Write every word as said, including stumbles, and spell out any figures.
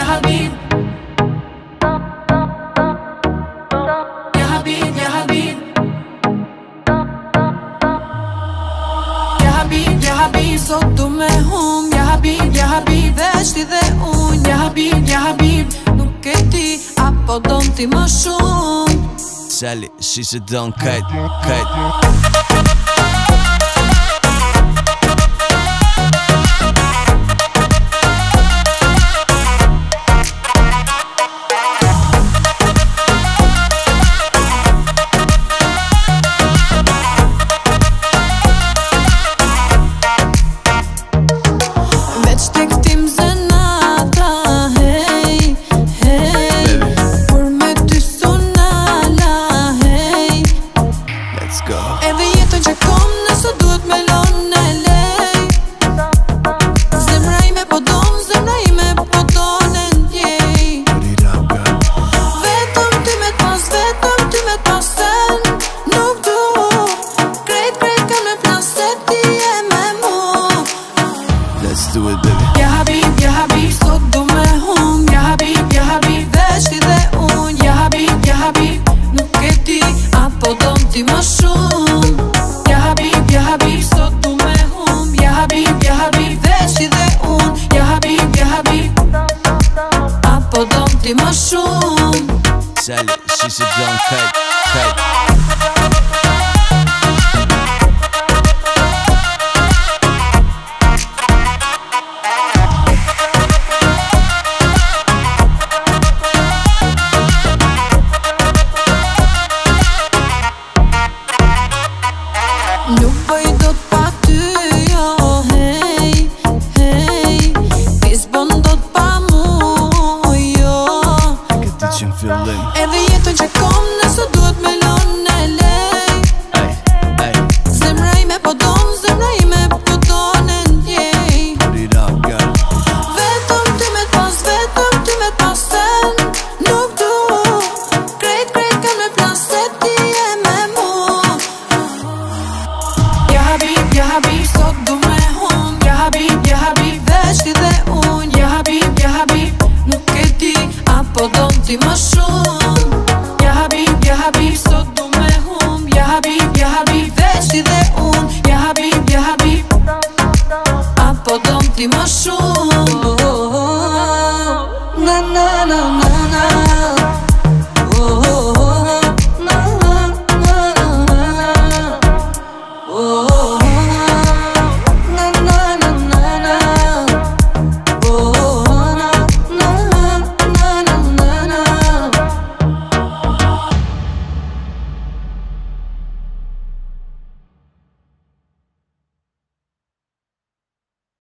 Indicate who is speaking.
Speaker 1: Habib, Ya Habib, Ya Habib, Ya Habib, Ya Habib, sot du me hum. Ya Habib, Ya Habib, veç ti dhe unë. Ya Habib, Ya Habib, nuk e ti apo don ti më shumë.
Speaker 2: Sally, she said don't cut, cut.
Speaker 1: Edhe jetën që kom nësë duhet me lonë në lej. Zemra ime po donë, zemra ime po donë në njej. Vetëm ty me t'pas, vetëm ty me t'pas sen. Nuk du krejt, krejt ka me plaset ti e me mu.
Speaker 2: Let's do it, baby.
Speaker 1: Ja Habib, Ja Habib, sot du me hum. Ja Habib, Ja Habib, veç ti dhe unë. Ja Habib, Ja Habib, nuk e ti apo donë ti më shumë. Ja Habib, Ja Habib, sot du me hum. Ja Habib, Ja Habib, veç ti dhe unë. Ja Habib, Ja Habib, apo don ti më shumë.
Speaker 2: Sally, she said don't cut, cut.
Speaker 1: Nuk bëj